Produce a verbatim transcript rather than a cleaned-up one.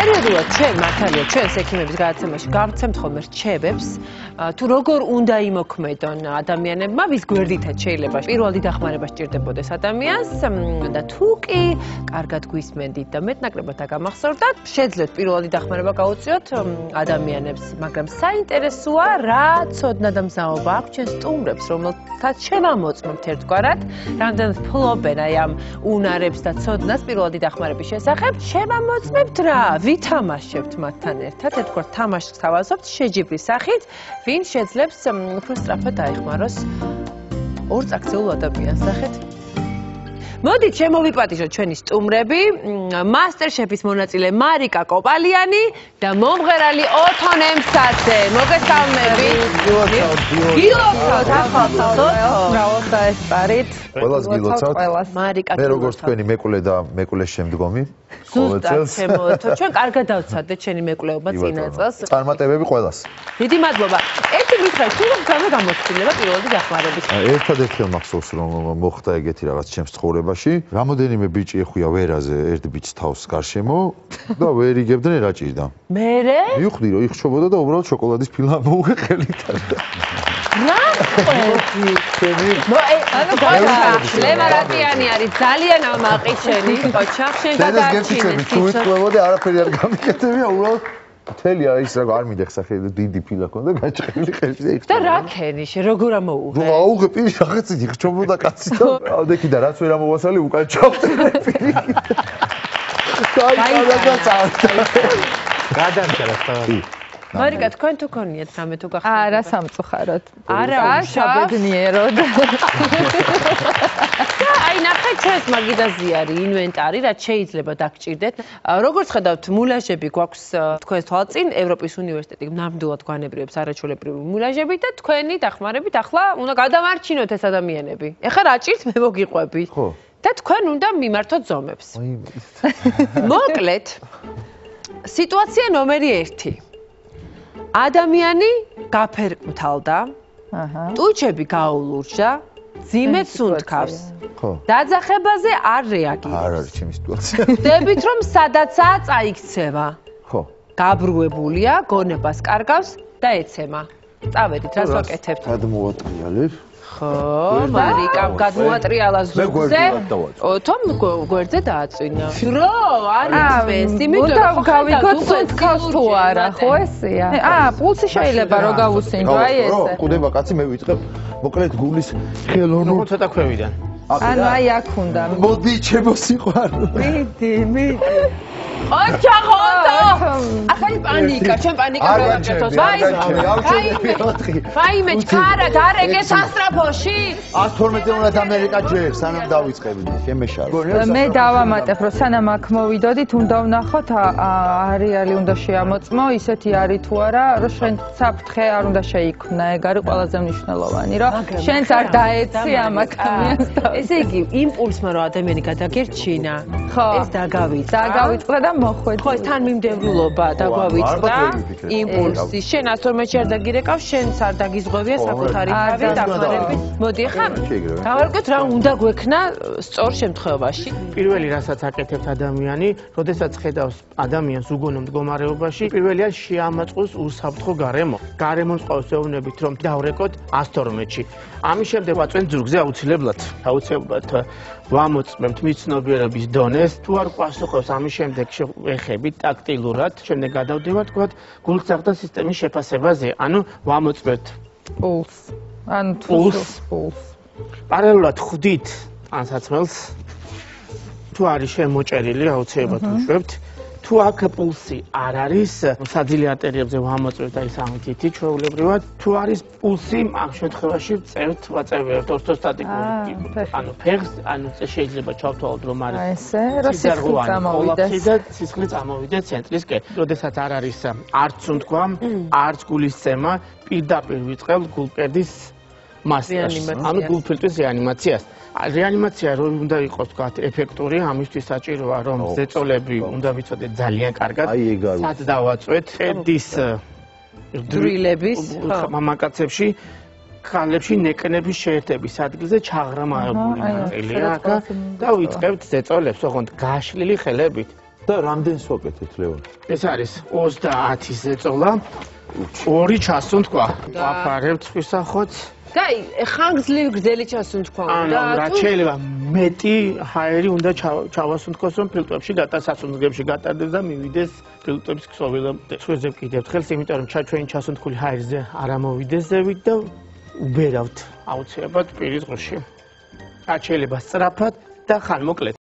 პერიოდულად ჩვენ მართალია ჩვენს ექიმების გადაცემაში გავცემთ ხოლმე რჩევებს თუ როგორ უნდა იმოქმედონ ადამიანებმა ვის გვერდითაც შეიძლება პირველი დახმარება სჭირდებოდეს ადამიანს და თუ კი კარგად გვისმენდით და მეტნაკლებად დაგამახსოვრდათ შეძლოთ პირველი დახმარება გაუწიოთ ადამიანებს მაგრამ საინტერესოა რა ცოდნა და მზაობა აქვს ჩვენ სტუმრებს რომელთაც შევამოწმებთ ერთგვარად რამდენად ფლობენ აი ამ უნარებს და ცოდნას პირველი დახმარების შესახებ შევამოწმებთ რა ვითამაშებთ მათთან ერთად ერთგვარ თამაშს თავაზობთ შეჯიბრის სახით ვინ შეძლებს უფრო სწრაფად დაეხმაროს ორწაქცეულ ადამიანს სახით მოდით შემოვიპატიჟოთ ჩვენი სტუმრები მასტერშეფის მონაწილე მარიკა კოპალიანი და მომღერალი ოთონ ემსაძე მოგესალმებით გილოცავთ ახალწოდოთ ბრავო დაესპარით ყველას გილოცავთ მარიკა მე როგორც თქვენი მეკვლე და მეკვლეს შემდგომი ზუსტად შემოთო ჩვენ კარგად დავცადეთ ჩვენი მეკვლეობა წინა წელს წარმატებები ყველას დიდი მადლობა ერთი მითხრა თუ გამე გამოცდილება პირველი დახმარების ერთადერთი მახსოვს რომ მოხდა ეგეთი რაღაც ჩემს ცხოვრებაში რამოდენიმე ბიჭი ეხვია ვერაზე ერთ ბიჭს თავს გარშემო და ვერ იგებდნენ რა ჭირდა მერე მივხვდი რომ იხშობოდა და უბრალოდ შოკოლადის ფილა მოუღე ხელიდან რა ყვეთი ნო ანუ გასა ლევარატიანი არის ძალიან ამაყიჩენი ყოჩა შენ გადაარჩინე თუ იტყვებოდი არაფერი არ გამიკეთებია უბრალოდ მთელი ის რა არ მიდეხსა ხელი დიდი ფილა ქონდა გაჭრილი ხელში და რა ქენი შე როგორ ამოუღე ნუ აუღე პირი რაღაცი იხჩობოდა კაცი და ავდექი და რაც ვერ ამოვასალი უკან ჩავწერე პირი კაი გადამჭერა თავი მარიკა თქვენ თუ ქონიათ რამე თუ გახსოვთ არა სამწუხაროდ არა შაბედნიეროდ აი ნახე ჩვენს მაგიდაზე არის ინვენტარი რაც შეიძლება დაგჭირდეთ როგორც ხედავთ მულაჟები გვაქვს თქვენს თვალწინ ევროპის უნივერსიტეტი ნამდვილად გვანებრიებს არაჩვეულებრივი მულაჟები და თქვენი დახმარებით ახლა უნდა გადავარჩინოთ ეს ადამიანები ეხლა რა ჭირთ მე მოგიყვები ხო და თქვენ უნდა მიმართოთ ზომებს მოკლედ სიტუაცია ნომერი ერთი ადამიანი გაფერმთავდა აჰა ტუჩები გაულურჯა ძიმედ სუნთქავს ხო დაძახებაზე არ რეაგირებს არ არის ჩემი სიტუაცია ხდებით რომ სადაცაა წაიქცევა ხო გაბრუებულია გონებას კარგავს და ეცემა წავედით რას ვაკეთებთ გადმოვატრიალებ ხო მარიკამ გადმოატრიალა ზურგზე ოთომ გვერდზე დააწვინა დრო არის იმიტომ რომ გავიგოთ სუნთქავს თუ არა ხო ესეა აა პულსი შეიძლება რომ გავუსინჯო აი ესე ყუდება კაცი მე ვიწყებ მოკლედ გულის ხელოვნურ ნუ ცოტა ქვევიდან ანუ აი აქ უნდა მოდი ჩემო სიყვარული მიდი მიდი ოჩა ხონდო ახალი პანიკა ჩვენ პანიკა გავაკეთოთ ვაი ვაიმე ჩქარა დარეგე სასტრაფოში ათს თორმეტი უნდა ამერიკა ჯერ სანამ დავიწყებდი შემეშარო მე დავამატებ რომ სანამ აქ მოვიდოდით უნდა ვნახოთ არეალი უნდა შეამოწმო ისეთი არის თუ არა რომ შენ საფრთხე არ უნდა შეიქმნა ეგ არის ყველაზე მნიშვნელოვანი რომ შენც არ დაეცი ამ ადამიანს ესე იგი იმპულსმა რომ ადამიანი გადაგერჩინა ეს დაგავიწყდა დაგავიწყდა და მოხვედი ხო თანმიმდევრულობა დაგვავიწყდა იმპულსი შენ ათს თორმეტში არ დაგირეკავს შენც არ დაგიზღვევია საკუთარი თავი დახმარებით მოდი ხა გავარკვეთ რა უნდა გვექნა სწორ შემთხვევაში პირველი რასაც აკეთებს ადამიანი როდესაც ხედავს ადამიანს უგონო მდგომარეობაში პირველია შეამაწყოს უსაფრთხო გარემო გარემო მსყავს ეუბნებით რომ დავრეკოთ ათს თორმეტში ამის შემდეგ ვაწვენ ზურგზე აუცილებლად აუცილებლად ვამოწმებთ მიცნობიერების დონეს თუ არ პასუხობს ამის შემდეგ ეხებით ტაქტილურად შემდეგ გადავდივართ თქვათ გულწრფთა სისტემის შეფასებაზე ანუ ვამოწმებთ პულს ანუ თულს პულს პარალელურად ხვდით ანსაცმელს თუ არის შემოჭერილი აუცილებლად უშვებთ თუ აქ პულსი არ არის საძილე არტერიებზე ვამოწმებთ აი სამთითი ჩვეულებრივად თუ არის პულსი ამ შემთხვევაში წერთ ვაწევთ ორთოსტატიკური ანუ ფეხს ანუ შეიძლება ჩავთვალოთ რომ არის ესე რომ სისხლი წამოვიდეს და სისხლი წამოვიდეს ცენტრისკენ როდესაც არ არის არც სუნთქვა არც გულისცემა პირდაპირ ვიწყებთ გულპერდის მასტაჟს ანუ გულფილტვის რეანიმაციას რეანიმაცია რო უნდა იყოს თქვათ ეფექტური ამისთვის საჭიროა რომ ზეწოლები უნდა ვიცოდეთ ძალიან კარგად სად დავაწვეთ ხედის დრილების მამაკაცებში ხალებში ნეკნების შეერთების ადგილზე ჩაღრმავებული ნაწილია და ვიწყებთ ზეწოლებს ოღონდ გაშლილი ხელებით და რამდენს ვაკეთეთ ლევან? ეს არის ოცდაათის ზეწოლა. ორი ჩასუნთქვა. ვაფარებთ ხისახოც. და ხანგრძლივი გრძელი ჩასუნთქვა უნდა. ანუ რა შეიძლება მეტი ჰაერი უნდა ჩავასუნთქოს, რომ ფილტვებში გატასასუნთქებში გატარდეს და მივიდეს ფილტვების ქსოვილი. სხვაზე ვკიდებთ ხელს, იმიტომ რომ ჩვენი ჩასუნთქული ჰაერზე არ ამოვიდეს ზევით და უბერავთ აუცილებლად პირის ღრუში. არ შეიძლება სწრაფად და ხანმოკლედ.